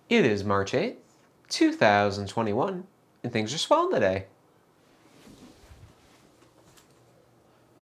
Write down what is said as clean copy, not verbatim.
It is March 8th, 2021, and things are swell today.